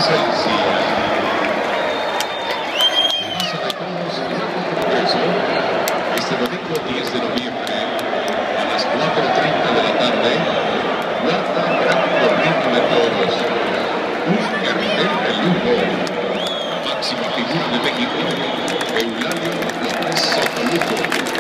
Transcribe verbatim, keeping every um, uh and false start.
seis y la Plaza de Toros y el Congreso este domingo diez de noviembre a las cuatro treinta de la tarde. Cuarta gran corrida de toros. Un cartel de lujo. La máxima figura de México, Eulalio López Sotoluco.